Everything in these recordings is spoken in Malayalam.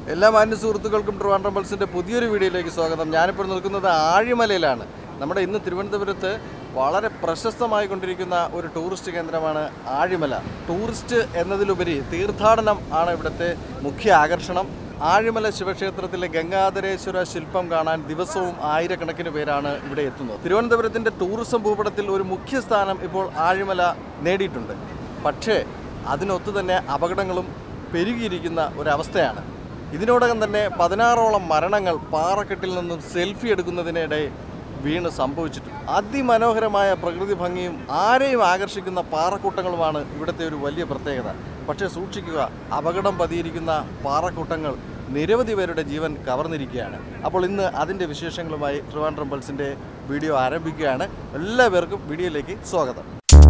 എല്ലാ മാന്യ സുഹൃത്തുക്കൾക്കും ട്രിവാൻഡ്രം പൾസിൻ്റെ പുതിയൊരു വീഡിയോയിലേക്ക് സ്വാഗതം. ഞാനിപ്പോൾ നിൽക്കുന്നത് ആഴിമലയിലാണ്. നമ്മുടെ ഇന്ന് തിരുവനന്തപുരത്ത് വളരെ പ്രശസ്തമായിക്കൊണ്ടിരിക്കുന്ന ഒരു ടൂറിസ്റ്റ് കേന്ദ്രമാണ് ആഴിമല. ടൂറിസ്റ്റ് എന്നതിലുപരി തീർത്ഥാടനം ആണ് ഇവിടുത്തെ മുഖ്യ ആകർഷണം. ആഴിമല ശിവക്ഷേത്രത്തിലെ ഗംഗാധരേശ്വര ശില്പം കാണാൻ ദിവസവും ആയിരക്കണക്കിന് പേരാണ് ഇവിടെ എത്തുന്നത്. തിരുവനന്തപുരത്തിൻ്റെ ടൂറിസം ഭൂപടത്തിൽ ഒരു മുഖ്യ സ്ഥാനം ഇപ്പോൾ ആഴിമല നേടിയിട്ടുണ്ട്. പക്ഷേ അതിനൊത്തു തന്നെ അപകടങ്ങളും പെരുകിയിരിക്കുന്ന ഒരവസ്ഥയാണ്. ഇതിനോടകം തന്നെ 16ഓളം മരണങ്ങൾ പാറക്കെട്ടിൽ നിന്നും സെൽഫി എടുക്കുന്നതിനിടെ വീണ് സംഭവിച്ചിട്ടുണ്ട്. അതിമനോഹരമായ പ്രകൃതി ഭംഗിയും ആരെയും ആകർഷിക്കുന്ന പാറക്കൂട്ടങ്ങളുമാണ് ഇവിടുത്തെ ഒരു വലിയ പ്രത്യേകത. പക്ഷേ സൂക്ഷിക്കുക, അപകടം പതിയിരിക്കുന്ന പാറക്കൂട്ടങ്ങൾ നിരവധി പേരുടെ ജീവൻ കവർന്നിരിക്കുകയാണ്. അപ്പോൾ ഇന്ന് അതിൻ്റെ വിശേഷങ്ങളുമായി ട്രിവാൻഡ്രം പൾസിൻ്റെ വീഡിയോ ആരംഭിക്കുകയാണ്. എല്ലാവർക്കും വീഡിയോയിലേക്ക് സ്വാഗതം.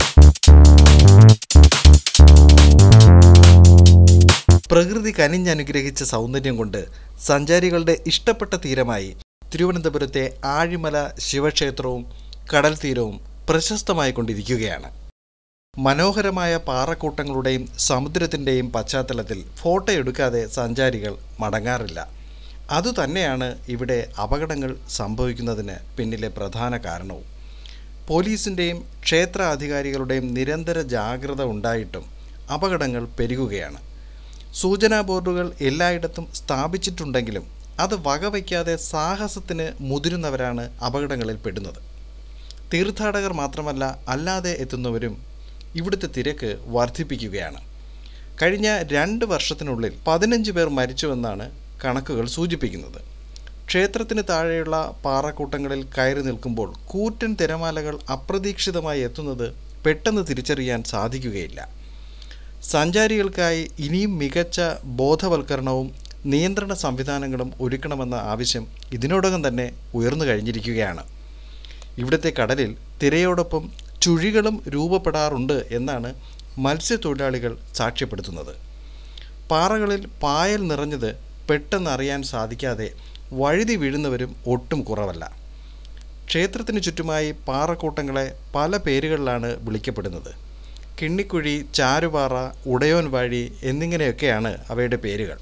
പ്രകൃതി കനിഞ്ഞനുഗ്രഹിച്ച സൗന്ദര്യം കൊണ്ട് സഞ്ചാരികളുടെ ഇഷ്ടപ്പെട്ട തീരമായി തിരുവനന്തപുരത്തെ ആഴിമല ശിവക്ഷേത്രവും കടൽ തീരവും പ്രശസ്തമായിക്കൊണ്ടിരിക്കുകയാണ്. മനോഹരമായ പാറക്കൂട്ടങ്ങളുടെയും സമുദ്രത്തിൻ്റെയും പശ്ചാത്തലത്തിൽ ഫോട്ടോ എടുക്കാതെ സഞ്ചാരികൾ മടങ്ങാറില്ല. അതുതന്നെയാണ് ഇവിടെ അപകടങ്ങൾ സംഭവിക്കുന്നതിന് പിന്നിലെ പ്രധാന കാരണവും. പോലീസിൻ്റെയും ക്ഷേത്ര അധികാരികളുടെയും നിരന്തര ജാഗ്രത ഉണ്ടായിട്ടും അപകടങ്ങൾ പെരുകുകയാണ്. സൂചനാ ബോർഡുകൾ എല്ലായിടത്തും സ്ഥാപിച്ചിട്ടുണ്ടെങ്കിലും അത് വകവയ്ക്കാതെ സാഹസത്തിന് മുതിരുന്നവരാണ് അപകടങ്ങളിൽ പെടുന്നത്. തീർത്ഥാടകർ മാത്രമല്ല, അല്ലാതെ എത്തുന്നവരും ഇവിടുത്തെ തിരക്ക് വർദ്ധിപ്പിക്കുകയാണ്. കഴിഞ്ഞ 2 വർഷത്തിനുള്ളിൽ 15 പേർ മരിച്ചുവെന്നാണ് കണക്കുകൾ സൂചിപ്പിക്കുന്നത്. ക്ഷേത്രത്തിന് താഴെയുള്ള പാറക്കൂട്ടങ്ങളിൽ കയറി നിൽക്കുമ്പോൾ കൂറ്റൻ തിരമാലകൾ അപ്രതീക്ഷിതമായി എത്തുന്നത് പെട്ടെന്ന് തിരിച്ചറിയാൻ സാധിക്കുകയില്ല. സഞ്ചാരികൾക്കായി ഇനിയും മികച്ച ബോധവൽക്കരണവും നിയന്ത്രണ സംവിധാനങ്ങളും ഒരുക്കണമെന്ന ആവശ്യം ഇതിനോടകം തന്നെ ഉയർന്നു കഴിഞ്ഞിരിക്കുകയാണ്. ഇവിടുത്തെ കടലിൽ തിരയോടൊപ്പം ചുഴികളും രൂപപ്പെടാറുണ്ട് എന്നാണ് മത്സ്യത്തൊഴിലാളികൾ സാക്ഷ്യപ്പെടുത്തുന്നത്. പാറകളിൽ പായൽ നിറഞ്ഞത് പെട്ടെന്ന് അറിയാൻ സാധിക്കാതെ വഴുതി വീഴുന്നവരും ഒട്ടും കുറവല്ല. ക്ഷേത്രത്തിന് ചുറ്റുമായി പാറക്കൂട്ടങ്ങളെ പല പേരുകളിലാണ് വിളിക്കപ്പെടുന്നത്. കിണ്ണിക്കുഴി, ചാരുപാറ, ഉടയോൻ വഴി എന്നിങ്ങനെയൊക്കെയാണ് അവയുടെ പേരുകൾ.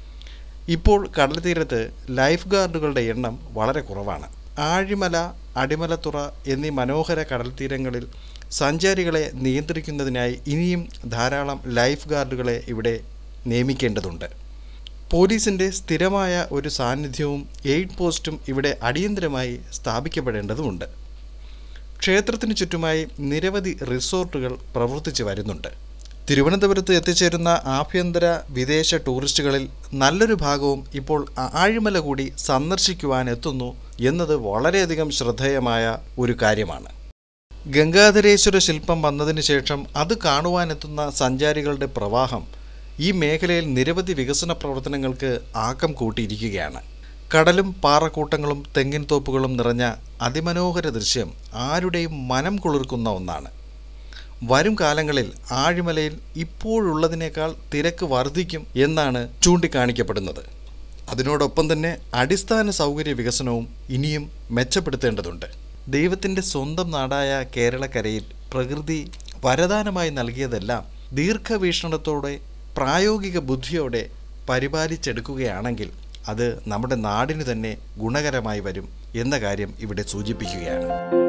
ഇപ്പോൾ കടൽ തീരത്ത് ലൈഫ് ഗാർഡുകളുടെ എണ്ണം വളരെ കുറവാണ്. ആഴിമല, അടിമലത്തുറ എന്നീ മനോഹര കടൽ തീരങ്ങളിൽ സഞ്ചാരികളെ നിയന്ത്രിക്കുന്നതിനായി ഇനിയും ധാരാളം ലൈഫ് ഗാർഡുകളെ ഇവിടെ നിയമിക്കേണ്ടതുണ്ട്. പോലീസിൻ്റെ സ്ഥിരമായ ഒരു സാന്നിധ്യവും എയ്ഡ് പോസ്റ്റും ഇവിടെ അടിയന്തരമായി സ്ഥാപിക്കപ്പെടേണ്ടതുണ്ട്. ക്ഷേത്രത്തിന് ചുറ്റുമായി നിരവധി റിസോർട്ടുകൾ പ്രവർത്തിച്ചു വരുന്നുണ്ട്. തിരുവനന്തപുരത്ത് എത്തിച്ചേരുന്ന ആഭ്യന്തര വിദേശ ടൂറിസ്റ്റുകളിൽ നല്ലൊരു ഭാഗവും ഇപ്പോൾ ആഴിമല കൂടി സന്ദർശിക്കുവാനെത്തുന്നു എന്നത് വളരെയധികം ശ്രദ്ധേയമായ ഒരു കാര്യമാണ്. ഗംഗാധരേശ്വര ശില്പം വന്നതിന് ശേഷം അത് കാണുവാനെത്തുന്ന സഞ്ചാരികളുടെ പ്രവാഹം ഈ മേഖലയിൽ നിരവധി വികസന പ്രവർത്തനങ്ങൾക്ക് ആക്കം കൂട്ടിയിരിക്കുകയാണ്. കടലും പാറക്കൂട്ടങ്ങളും തെങ്ങിൻ തോപ്പുകളും നിറഞ്ഞ അതിമനോഹര ദൃശ്യം ആരുടെയും മനം കുളിർക്കുന്ന ഒന്നാണ്. വരും കാലങ്ങളിൽ ആഴിമലയിൽ ഇപ്പോഴുള്ളതിനേക്കാൾ തിരക്ക് വർദ്ധിക്കും എന്നാണ് ചൂണ്ടിക്കാണിക്കപ്പെടുന്നത്. അതിനോടൊപ്പം തന്നെ അടിസ്ഥാന സൗകര്യ വികസനവും ഇനിയും മെച്ചപ്പെടുത്തേണ്ടതുണ്ട്. ദൈവത്തിൻ്റെ സ്വന്തം നാടായ കേരളക്കരയിൽ പ്രകൃതി വരദാനമായി നൽകിയതെല്ലാം ദീർഘവീക്ഷണത്തോടെ പ്രായോഗിക ബുദ്ധിയോടെ പരിപാലിച്ചെടുക്കുകയാണെങ്കിൽ അത് നമ്മുടെ നാടിന് തന്നെ ഗുണകരമായി വരും എന്ന കാര്യം ഇവിടെ സൂചിപ്പിക്കുകയാണ്.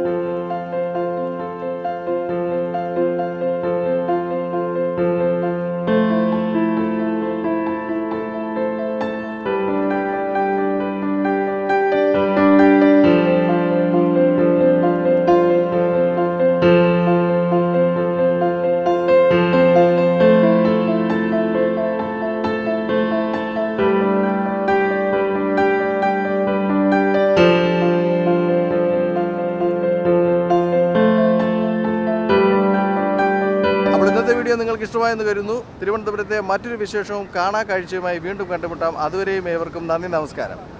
ഇന്നത്തെ വീഡിയോ നിങ്ങൾക്ക് ഇഷ്ടമായെന്ന് കരുതുന്നു. തിരുവനന്തപുരത്തെ മറ്റൊരു വിശേഷവും കാണാ കാഴ്ചയുമായി വീണ്ടും കണ്ടുമുട്ടാം. അതുവരെയും ഏവർക്കും നന്ദി, നമസ്കാരം.